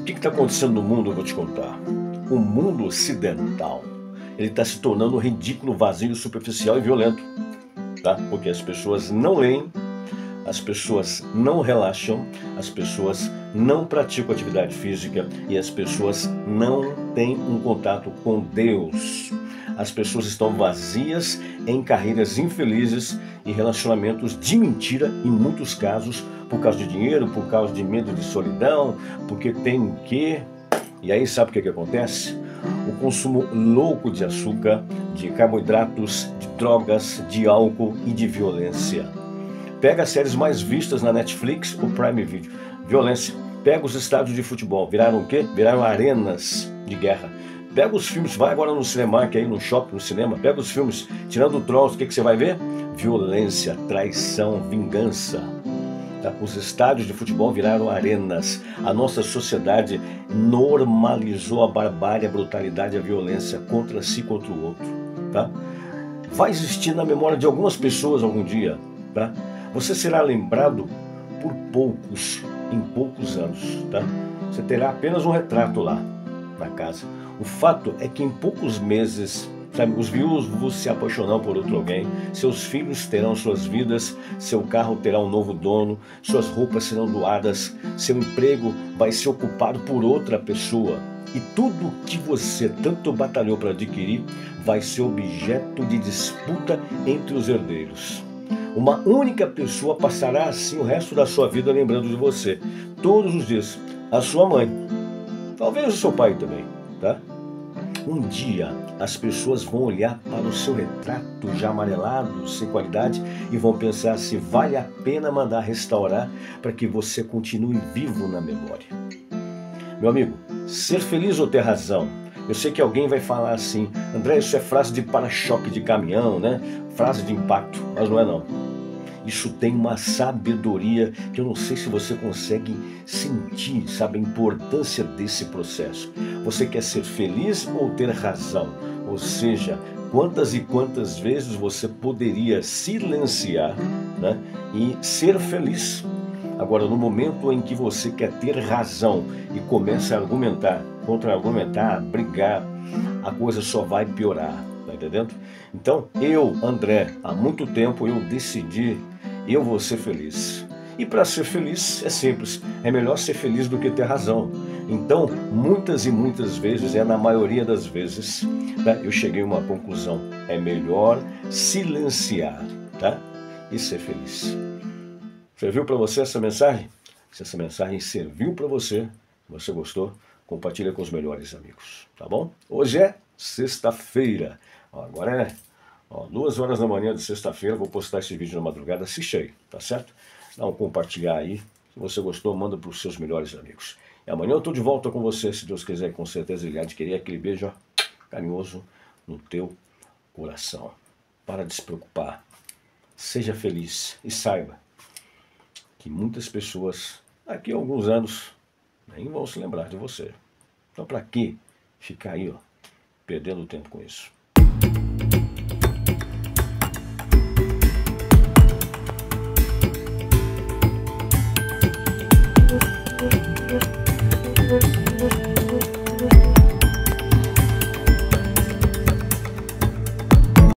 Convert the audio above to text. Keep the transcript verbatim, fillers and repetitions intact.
que está acontecendo no mundo? Eu vou te contar. O mundo ocidental, ele está se tornando ridículo, vazio, superficial e violento, tá? Porque as pessoas não leem, as pessoas não relaxam, as pessoas não praticam atividade física e as pessoas não têm um contato com Deus. As pessoas estão vazias em carreiras infelizes e relacionamentos de mentira, em muitos casos, por causa de dinheiro, por causa de medo de solidão, porque tem que... E aí sabe o que, que acontece? O consumo louco de açúcar, de carboidratos, de drogas, de álcool e de violência. Pega as séries mais vistas na Netflix ou Prime Video. Violência. Pega os estádios de futebol. Viraram o quê? Viraram arenas de guerra. Pega os filmes, vai agora no cinema, que aí no shopping, no cinema, pega os filmes, tirando o Trolls, o que, que você vai ver? Violência, traição, vingança. Tá? Os estádios de futebol viraram arenas. A nossa sociedade normalizou a barbárie, a brutalidade, a violência contra si, contra o outro. Tá? Vai existir na memória de algumas pessoas algum dia. Tá? Você será lembrado por poucos, em poucos anos. Tá? Você terá apenas um retrato lá na casa. O fato é que em poucos meses, sabe, os viúvos se apaixonarão por outro alguém, seus filhos terão suas vidas, seu carro terá um novo dono, suas roupas serão doadas, seu emprego vai ser ocupado por outra pessoa. E tudo que você tanto batalhou para adquirir vai ser objeto de disputa entre os herdeiros. Uma única pessoa passará assim o resto da sua vida lembrando de você, todos os dias. A sua mãe, talvez o seu pai também, tá? Um dia as pessoas vão olhar para o seu retrato já amarelado, sem qualidade, e vão pensar se vale a pena mandar restaurar para que você continue vivo na memória. Meu amigo, ser feliz ou ter razão? Eu sei que alguém vai falar assim, André, isso é frase de para-choque de caminhão, né? Frase de impacto, mas não é não. Isso tem uma sabedoria que eu não sei se você consegue sentir, sabe, a importância desse processo. Você quer ser feliz ou ter razão? Ou seja, quantas e quantas vezes você poderia silenciar, né, e ser feliz? Agora, no momento em que você quer ter razão e começa a argumentar, contra-argumentar, brigar, a coisa só vai piorar, tá entendendo? Então, eu, André, há muito tempo eu decidi, eu vou ser feliz. E para ser feliz é simples, é melhor ser feliz do que ter razão. Então, muitas e muitas vezes, é na maioria das vezes, tá, eu cheguei a uma conclusão, é melhor silenciar, tá, e ser feliz. Serviu para você essa mensagem? Se essa mensagem serviu para você, se você gostou, compartilha com os melhores amigos, tá bom? Hoje é sexta-feira, agora é ó, duas horas da manhã de sexta-feira, vou postar esse vídeo na madrugada, assiste aí, tá certo? Dá um compartilhar aí, se você gostou, manda para os seus melhores amigos. E amanhã eu estou de volta com você, se Deus quiser, com certeza ele há de querer aquele beijo ó, carinhoso no teu coração. Para de se preocupar, seja feliz e saiba que muitas pessoas, daqui a alguns anos, nem vão se lembrar de você. Então para que ficar aí, ó, perdendo tempo com isso?